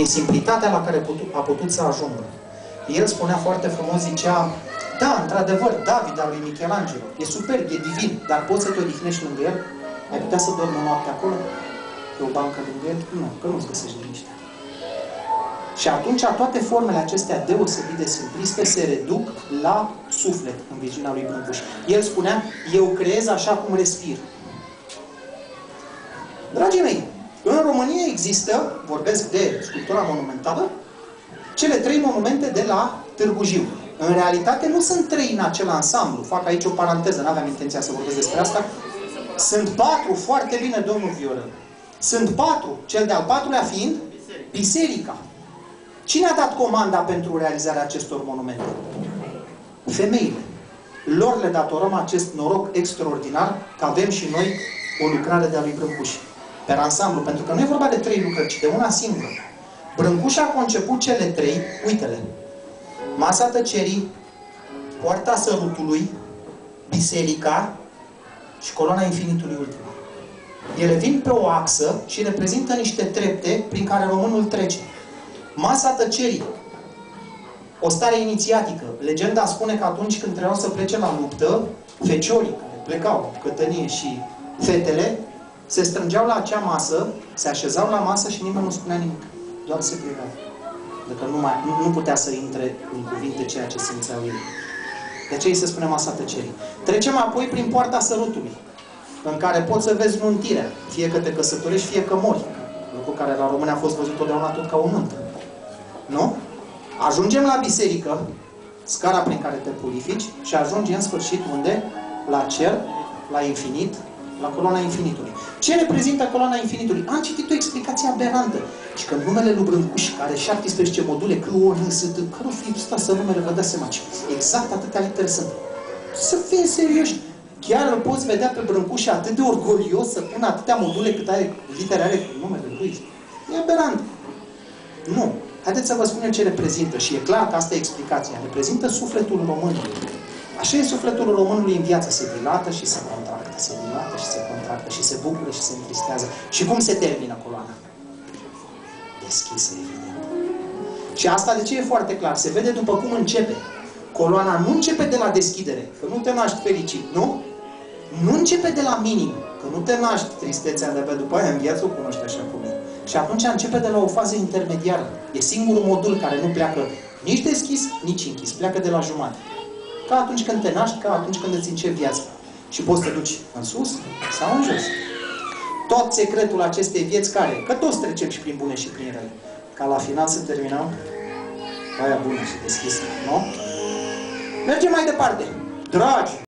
prin simplitatea la care a putut să ajungă. El spunea foarte frumos, zicea, da, într-adevăr, David al lui Michelangelo, e superb, e divin, dar poți să te odihnești lângă el? Ai putea să dormi o noapte acolo? Pe o bancă lângă el? Nu, că nu-ți găsești liniște. Și atunci toate formele acestea deosebit de simpliste se reduc la suflet în viziunea lui Brâncuș. El spunea, eu creez așa cum respir. Dragii mei, în România există, vorbesc de sculptura monumentală, cele 3 monumente de la Târgu Jiu. În realitate nu sunt 3 în acel ansamblu. Fac aici o paranteză, n-aveam intenția să vorbesc despre asta. Sunt 4, foarte bine, domnul Viorel. Sunt 4, cel de-al 4-lea fiind biserica. Cine a dat comanda pentru realizarea acestor monumente? Femeile. Lor le datorăm acest noroc extraordinar că avem și noi o lucrare de-a lui Brâncuș. Pe ansamblu, pentru că nu e vorba de 3 lucrări, ci de una singură. Brâncuș a conceput cele 3, uite-le, Masa Tăcerii, Poarta Sărutului, Biserica și Coloana Infinitului ultima. Ele vin pe o axă și reprezintă niște trepte prin care românul trece. Masa Tăcerii, o stare inițiatică. Legenda spune că atunci când trebuiau să plece la luptă, feciorii care plecau, cătănie și fetele, se strângeau la acea masă, se așezau la masă și nimeni nu spunea nimic. Doar se priveau. Dacă nu putea să intre în cuvinte ceea ce simțeau ei. De aceea îi se spune Masa Tăcerii. Trecem apoi prin Poarta Sărutului, în care poți să vezi nuntirea. Fie că te căsătorești, fie că mori. Lucru care la români a fost văzut totdeauna tot ca o nuntă. Nu? Ajungem la biserică, scara prin care te purifici, și ajungi în sfârșit unde? La cer, la infinit, la Coloana Infinitului. Ce reprezintă Coloana Infinitului? Am citit o explicație aberantă. Și că numele lui Brâncuș, care are 17 module, că nu fi stat să numele, vă dați seama. Exact atâtea litere sunt. Să fim serioși. Chiar îl poți vedea pe Brâncuș atât de orgolios să pună atâtea module cât are litere are numele lui. E aberant. Nu. Haideți să vă spun ce reprezintă. Și e clar că asta e explicația. Reprezintă sufletul românului. Așa e sufletul românului în viață. Se dilată și se contractă. Se dilată și se contractă. Și se bucură și se întristează. Și cum se termină coloana? Deschisă, evident. Și asta de ce e foarte clar? Se vede după cum începe. Coloana nu începe de la deschidere. Că nu te naști fericit, nu? Nu începe de la minim. Că nu te naști tristețea de pe după aia în viață, o cunoști așa cum e. Și atunci începe de la o fază intermediară. E singurul modul care nu pleacă nici deschis, nici închis. Pleacă de la jumătate. Ca atunci când te naști, ca atunci când îți începi viața. Și poți să te duci în sus sau în jos. Tot secretul acestei vieți care? Că toți trecem și prin bune și prin rele. Ca la final să terminăm aia bună și deschisă, nu? Mergem mai departe. Dragi!